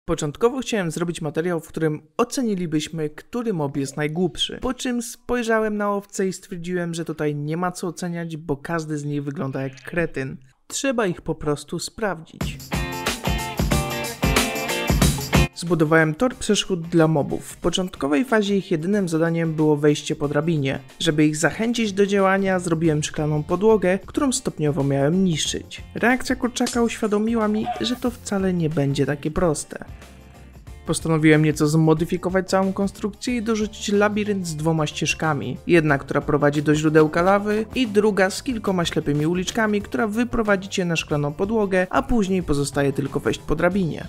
Początkowo chciałem zrobić materiał, w którym ocenilibyśmy, który mob jest najgłupszy. Po czym spojrzałem na owce i stwierdziłem, że tutaj nie ma co oceniać, bo każdy z nich wygląda jak kretyn. Trzeba ich po prostu sprawdzić. Zbudowałem tor przeszkód dla mobów. W początkowej fazie ich jedynym zadaniem było wejście po drabinie. Żeby ich zachęcić do działania, zrobiłem szklaną podłogę, którą stopniowo miałem niszczyć. Reakcja kurczaka uświadomiła mi, że to wcale nie będzie takie proste. Postanowiłem nieco zmodyfikować całą konstrukcję i dorzucić labirynt z 2 ścieżkami. Jedna, która prowadzi do źródełka lawy i druga z kilkoma ślepymi uliczkami, która wyprowadzi cię na szklaną podłogę, a później pozostaje tylko wejść po drabinie.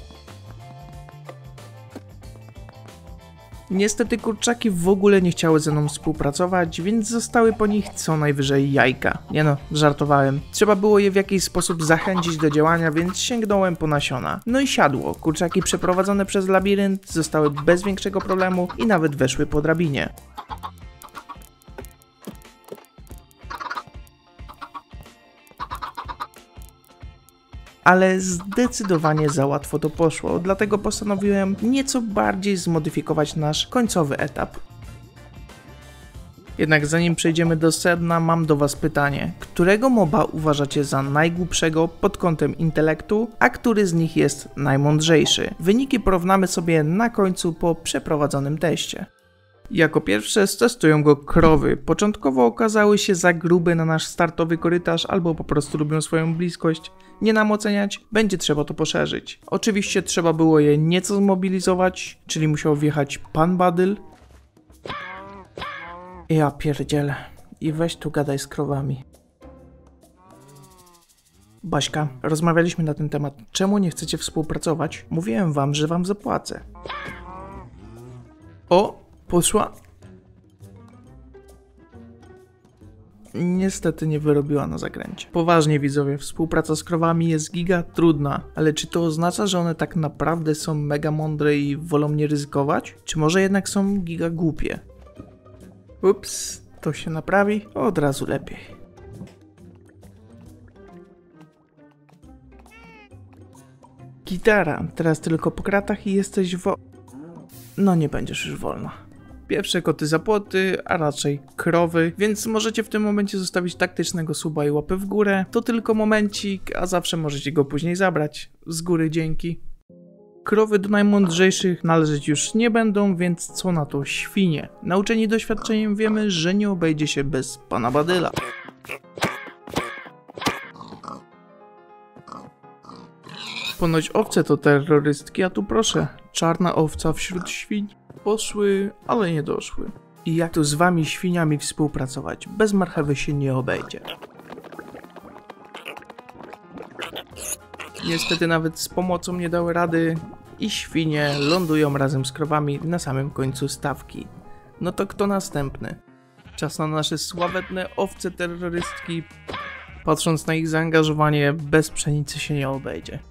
Niestety kurczaki w ogóle nie chciały ze mną współpracować, więc zostały po nich co najwyżej jajka. Nie no, żartowałem. Trzeba było je w jakiś sposób zachęcić do działania, więc sięgnąłem po nasiona. No i siadło. Kurczaki przeprowadzone przez labirynt zostały bez większego problemu i nawet weszły po drabinie. Ale zdecydowanie za łatwo to poszło, dlatego postanowiłem nieco bardziej zmodyfikować nasz końcowy etap. Jednak zanim przejdziemy do sedna, mam do was pytanie. Którego moba uważacie za najgłupszego pod kątem intelektu, a który z nich jest najmądrzejszy? Wyniki porównamy sobie na końcu po przeprowadzonym teście. Jako pierwsze stestują go krowy. Początkowo okazały się za grube na nasz startowy korytarz albo po prostu lubią swoją bliskość. Nie nam oceniać, będzie trzeba to poszerzyć. Oczywiście trzeba było je nieco zmobilizować, czyli musiał wjechać pan Badyl. Ja pierdzielę. I weź tu gadaj z krowami. Baśka, rozmawialiśmy na ten temat. Czemu nie chcecie współpracować? Mówiłem wam, że wam zapłacę. O! Poszła. Niestety nie wyrobiła na zakręcie. Poważnie widzowie, współpraca z krowami jest giga trudna, ale czy to oznacza, że one tak naprawdę są mega mądre i wolą nie ryzykować? Czy może jednak są giga głupie? Ups, to się naprawi od razu lepiej. Gitara, teraz tylko po kratach i jesteś No nie będziesz już wolna. Pierwsze koty za płoty, a raczej krowy, więc możecie w tym momencie zostawić taktycznego suba i łapę w górę. To tylko momencik, a zawsze możecie go później zabrać. Z góry dzięki. Krowy do najmądrzejszych należeć już nie będą, więc co na to świnie? Nauczeni doświadczeniem wiemy, że nie obejdzie się bez pana Badyla. Ponoć owce to terrorystki, a tu proszę, czarna owca wśród świń. Poszły, ale nie doszły. I jak tu z wami świniami współpracować? Bez marchewy się nie obejdzie. Niestety nawet z pomocą nie dały rady i świnie lądują razem z krowami na samym końcu stawki. No to kto następny? Czas na nasze sławetne owce terrorystki. Patrząc na ich zaangażowanie, bez pszenicy się nie obejdzie.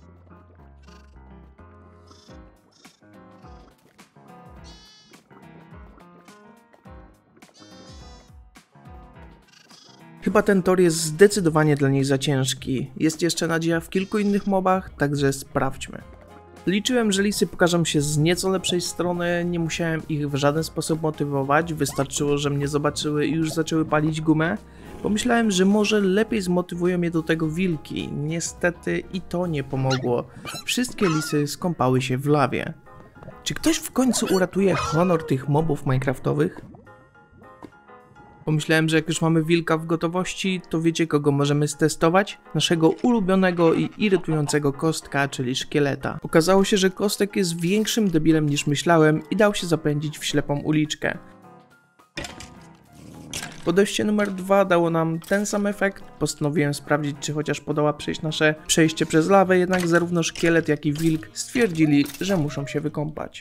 Chyba ten tor jest zdecydowanie dla niej za ciężki. Jest jeszcze nadzieja w kilku innych mobach, także sprawdźmy. Liczyłem, że lisy pokażą się z nieco lepszej strony, nie musiałem ich w żaden sposób motywować, wystarczyło, że mnie zobaczyły i już zaczęły palić gumę. Pomyślałem, że może lepiej zmotywują je do tego wilki. Niestety i to nie pomogło. Wszystkie lisy skąpały się w lawie. Czy ktoś w końcu uratuje honor tych mobów minecraftowych? Pomyślałem, że jak już mamy wilka w gotowości, to wiecie kogo możemy stestować? Naszego ulubionego i irytującego kostka, czyli szkieleta. Okazało się, że kostek jest większym debilem niż myślałem i dał się zapędzić w ślepą uliczkę. Podejście numer 2 dało nam ten sam efekt. Postanowiłem sprawdzić, czy chociaż podoła przejść nasze przejście przez lawę, jednak zarówno szkielet, jak i wilk stwierdzili, że muszą się wykąpać.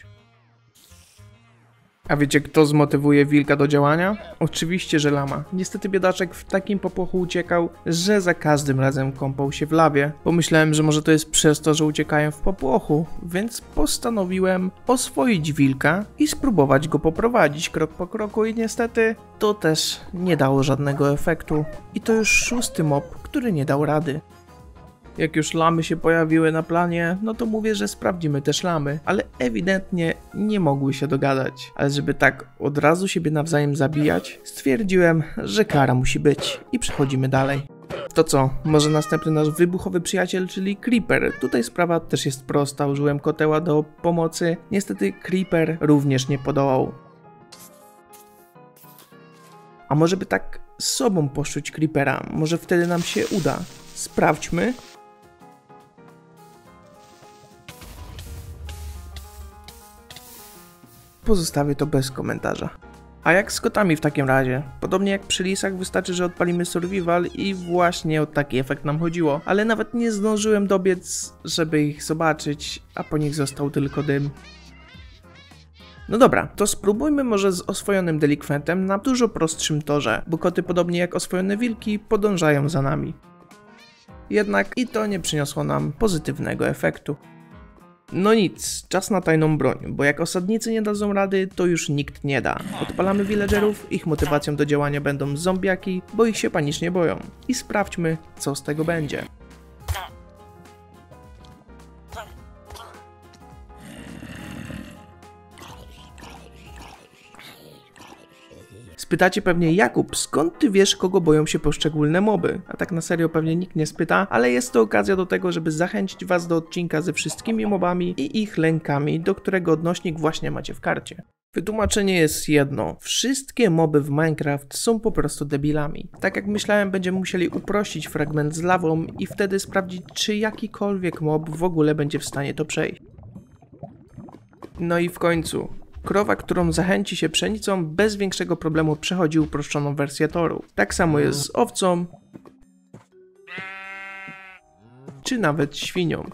A wiecie, kto zmotywuje wilka do działania? Oczywiście, że lama. Niestety biedaczek w takim popłochu uciekał, że za każdym razem kąpał się w lawie. Pomyślałem, że może to jest przez to, że uciekają w popłochu, więc postanowiłem oswoić wilka i spróbować go poprowadzić krok po kroku i niestety to też nie dało żadnego efektu. I to już 6. mob, który nie dał rady. Jak już lamy się pojawiły na planie, no to mówię, że sprawdzimy też lamy, ale ewidentnie nie mogły się dogadać. Ale żeby tak od razu siebie nawzajem zabijać, stwierdziłem, że kara musi być i przechodzimy dalej. To co, może następny nasz wybuchowy przyjaciel, czyli Creeper. Tutaj sprawa też jest prosta, użyłem koteła do pomocy, niestety Creeper również nie podołał. A może by tak z sobą poszczuć Creepera, może wtedy nam się uda. Sprawdźmy. Pozostawię to bez komentarza. A jak z kotami w takim razie? Podobnie jak przy lisach wystarczy, że odpalimy survival i właśnie o taki efekt nam chodziło. Ale nawet nie zdążyłem dobiec, żeby ich zobaczyć, a po nich został tylko dym. No dobra, to spróbujmy może z oswojonym delikwentem na dużo prostszym torze, bo koty podobnie jak oswojone wilki podążają za nami. Jednak i to nie przyniosło nam pozytywnego efektu. No nic, czas na tajną broń, bo jak osadnicy nie dadzą rady, to już nikt nie da. Odpalamy villagerów, ich motywacją do działania będą zombiaki, bo ich się panicznie boją. I sprawdźmy, co z tego będzie. Spytacie pewnie, Jakub, skąd ty wiesz, kogo boją się poszczególne moby? A tak na serio pewnie nikt nie spyta, ale jest to okazja do tego, żeby zachęcić was do odcinka ze wszystkimi mobami i ich lękami, do którego odnośnik właśnie macie w karcie. Wytłumaczenie jest jedno. Wszystkie moby w Minecraft są po prostu debilami. Tak jak myślałem, będziemy musieli uprościć fragment z lawą i wtedy sprawdzić, czy jakikolwiek mob w ogóle będzie w stanie to przejść. No i w końcu. Krowa, którą zachęci się pszenicą, bez większego problemu przechodzi uproszczoną wersję toru. Tak samo jest z owcą, czy nawet świnią.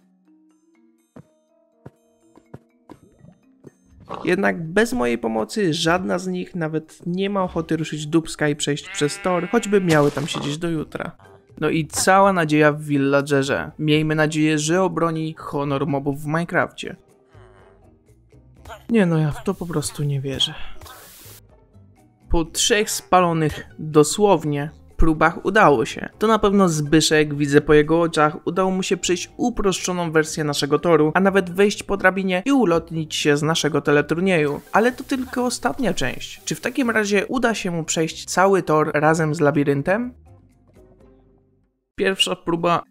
Jednak bez mojej pomocy żadna z nich nawet nie ma ochoty ruszyć dupska i przejść przez tor, choćby miały tam siedzieć do jutra. No i cała nadzieja w villagerze. Miejmy nadzieję, że obroni honor mobów w Minecrafcie. Nie no, ja w to po prostu nie wierzę. Po 3 spalonych, dosłownie, próbach udało się. To na pewno Zbyszek, widzę po jego oczach, udało mu się przejść uproszczoną wersję naszego toru, a nawet wejść po drabinie i ulotnić się z naszego teleturnieju. Ale to tylko ostatnia część. Czy w takim razie uda się mu przejść cały tor razem z labiryntem? Pierwsza próba...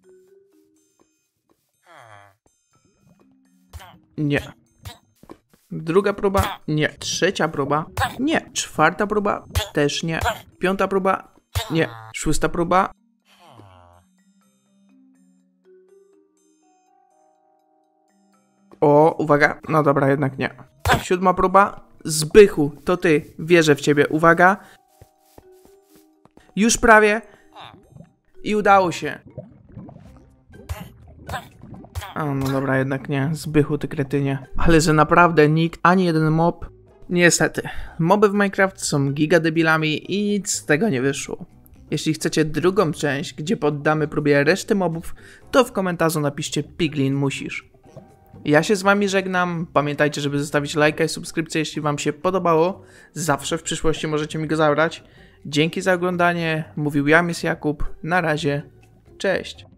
Nie. Druga próba? Nie. Trzecia próba? Nie. Czwarta próba? Też nie. Piąta próba? Nie. Szósta próba? O, uwaga. No dobra, jednak nie. Siódma próba? Zbychu, to ty. Wierzę w ciebie. Uwaga. Już prawie. I udało się. A, no dobra, jednak nie. Zbychu, ty kretynie. Ale że naprawdę nikt, ani jeden mob... Niestety. Moby w Minecraft są gigadebilami i nic z tego nie wyszło. Jeśli chcecie drugą część, gdzie poddamy próbie reszty mobów, to w komentarzu napiszcie Piglin musisz. Ja się z wami żegnam. Pamiętajcie, żeby zostawić lajka i subskrypcję, jeśli wam się podobało. Zawsze w przyszłości możecie mi go zabrać. Dzięki za oglądanie. Mówił ja, Jakub. Na razie. Cześć.